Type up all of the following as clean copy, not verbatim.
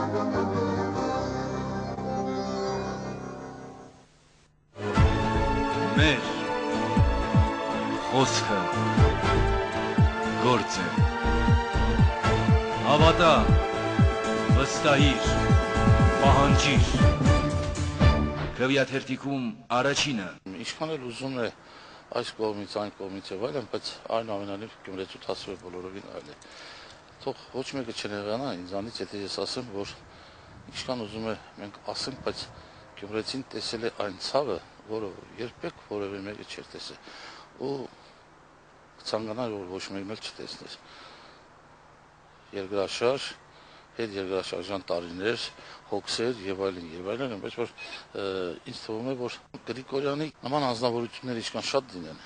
Մեր խոսքը գործ է, հավատա, վստահիր, պահանջիր, քվեաթերթիկում առաջինը։ Ինչքան էլ ուզում է այս կողմից, այն կողմից եւ այլն, բայց այնուամենայնիվ Գյումրեցու հասցրել բոլորովին այլ է։ Թող ոչ մեկը չնեղանա ինձանից, եթե ես ասեմ, որ ինչքան ուզում է մենք ասենք, բայց Գյումրեցին տեսել է այն ցավը, որը երբեք որևէ մեկը չէր տեսել։ Ու կցանկանա, որ ոչ մեկն էլ չտեսներ։ Երկրաշարժ, հետ երկրաշարժան տարիներ, հոգսեր եւ այլն, բայց որ ինձ թվում է, որ Գրիգորյանի նման անձնավորությունները ինչքան շատ լինեն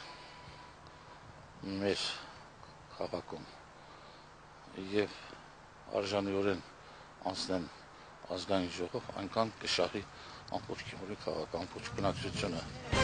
մեր քաղաքում եւ արժանիորեն անցնեն ազգային ժողով, այնքան կշահի ամբողջ Գյումրի քաղաքը, ամբողջ բնակչությունը։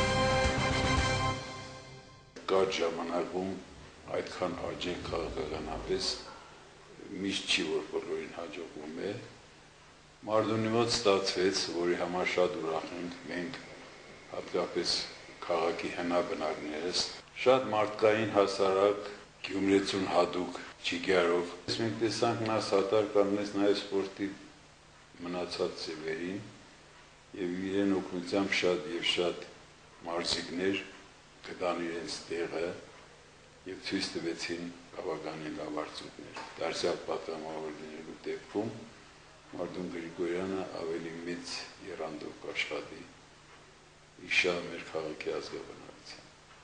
Կարճ ժամանակում այդքան աճել քաղաքականապես միշտ չի, որ բոլորին հաջողվում է։ Մարդունի մոտ ստացվեց, որի համար շատ ուրախ ենք մենք, հատկապես քաղաքի հնաբնակներս, շատ մարդկային հասարակ, Գյումրեցուն հատուկ ճիգարով։ Մենք տեսանք նա սատար կաննես նաև սպորտի մնացած ձևերին եւ իրեն օգնությամբ շատ եւ շատ մարզիկներ գտան իրենց տեղը եւ ցույց տվեցին բավականին լավ արդյունքներ։ Դարձյալ պատգամավոր լինելու դեպքում Մարտուն Գրիգորյանը ավելի մեծ եռանդով կաշխատի իշա մեր քաղաքի ազգաբնակության։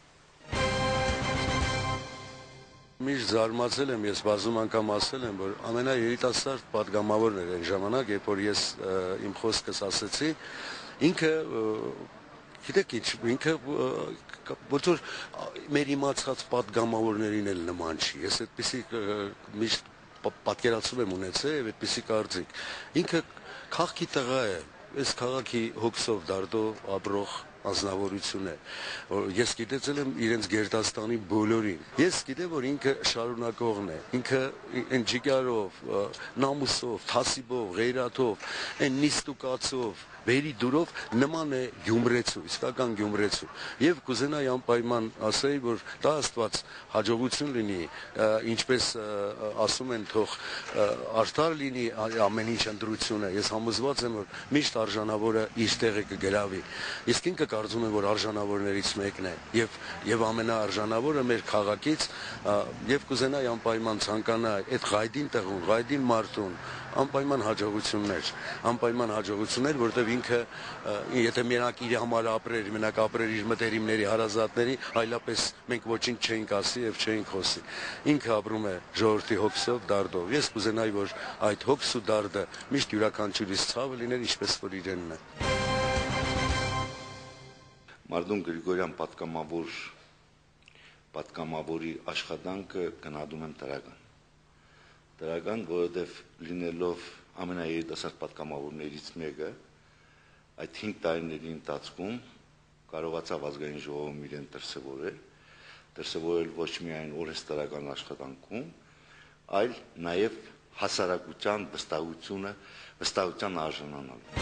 Միշտ զարմացել եմ, ես բազում անգամ ասել եմ, որ ամենաերիտասարդ պատգամավորն էր այն ժամանակ, երբ որ ես իմ խոսքս ասեցի, ինքը գիտեք ինչ, ինքը ոչ որ մեր իմացած պատգամավորներին էլ նման չի, ես այդպիսի միշտ պատկերացում եմ ունեցել եւ այդպիսի կարծիք, ինքը քաղաքի տղա է, այս քաղաքի հոգսով դարդով ապրող անձնավորություն է, ես գիտեցել եմ իրենց Գերդաստանի բոլորին, ես գիտեմ, որ ինքը շարունակողն է, ինքը այն ջիգարով, նամուսով, թասիբով, ղեյրաթով, այն նիստուկացով, վերի դուրով նման է Գյումրեցու, իսկական Գյումրեցու, եւ կուզենայի անպայման ասեի, որ դա Աստված հաջողություն լինի, ինչպես ասում են, թող արդար լինի ամեն ինչ ընտրությունը, ես համոզված եմ, որ միշտ արժանավորը իր տեղը կգրավի, իսկ ինքը կարծում եմ, որ արժանավորներից մեկն է եւ ամենաարժանավորը մեր քաղաքից եւ կուզենայի անպայման ցանկանա այդ ղայդին տղուն, ղայդին մարդուն անպայման հաջողություններ, որտեղ ինքը եթե մենակ իր համար ապրեր, մենակ ապրեր իր մտերիմների, հարազատների, այլապես մենք ոչինչ չէինք ասի եւ չէինք խոսի։ Ինքը ապրում է ժողովրդի հոգսով, դարդով։ Ես կուզենայի, որ այդ հոգս ու դարդը միշտ յուրաքանչյուրիս ցավը լիներ, ինչպես որ իրենն է։ Մարտուն Գրիգորյան պատգամավորի աշխատանքը գնահատում եմ դրական, որովհետև լինելով ամենաերիտասարդ պատգամավորներից մեկը, այդ 5 տարիների ընթացքում կարողացավ ազգային ժողովում իրեն դրսևորել ոչ միայն օրենսդրական աշխատանքում, այլ նաև հասարակության վստահության արժանանալու։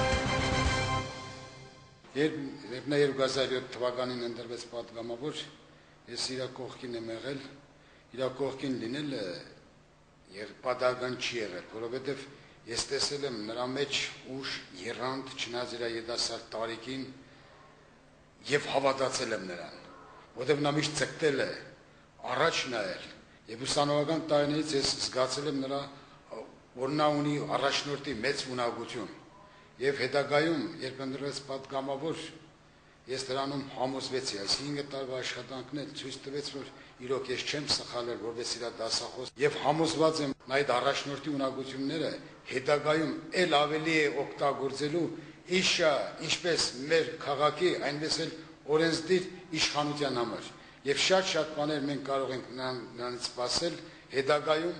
Երբ նա 2007 թվականին ընտրվեց պատգամավոր, ես իր կողքին եմ եղել, իր կողքին լինելը պատահական չի եղել, որովհետև ես տեսել եմ նրա մեջ ուժ, եռանդ, չնայած իր երիտասարդ տարիքին եւ հավատացել եմ նրան, որովհետև նա միշտ ցկտել է, առաջ նայել եւ ուսանողական տարիներից ես զգացել եմ նրա, որ նա ունի առաջնորդի մեծ ունակություն եւ հետագայում, երբ ընտրվեց պատգամավոր, ես դրանում համոզվեցի, այս 5 տարվա աշխատանքն էլ ցույց տվեց, որ իրոք ես չեմ սխալել, որպես իր դասախոս, եւ համոզված եմ, այդ առաջնորդի ունակությունները հետագայում ել ավելի է օգտագործելու իշա, ինչպես մեր քաղաքի, այնպես էլ օրենսդիր իշխանության համար։ Եվ շատ բաներ մենք կարող ենք նրանից սպասել հետագայում։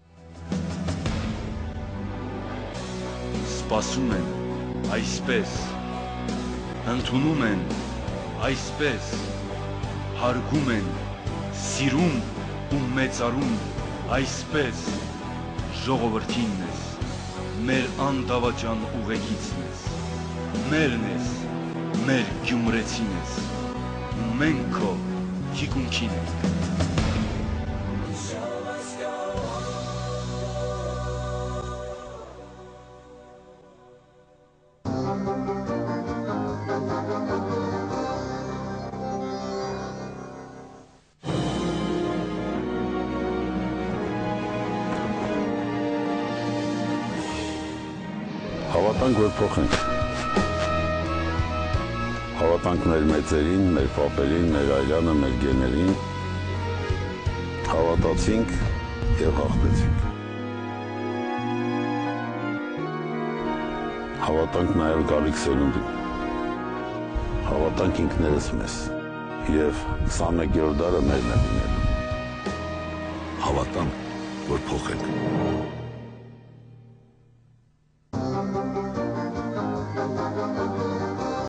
Սպասում են այսպես, ընդունում են այսպես, հարգում են, սիրում ու մեծարում այսպես, ժողովրդինն ես, մեր անդավաճան ուղեկիցն ես, մերն ես, մեր գյումրեցին ես, ու մենք քո թիկունքին ենք։ Հավատանք, որ փոխենք։ Հավատանք մեր մեծերին, մեր պապերին, մեր այրանը, մեր գեներին։ Հավատացինք և հաղթեցինք։ Հավատանք նաև գալիք սերունդին։ Հավատանք ինքներս մեզ։ Եվ 21-րդ դարը մերն է լինելու։ Հավատանք, որ փոխենք։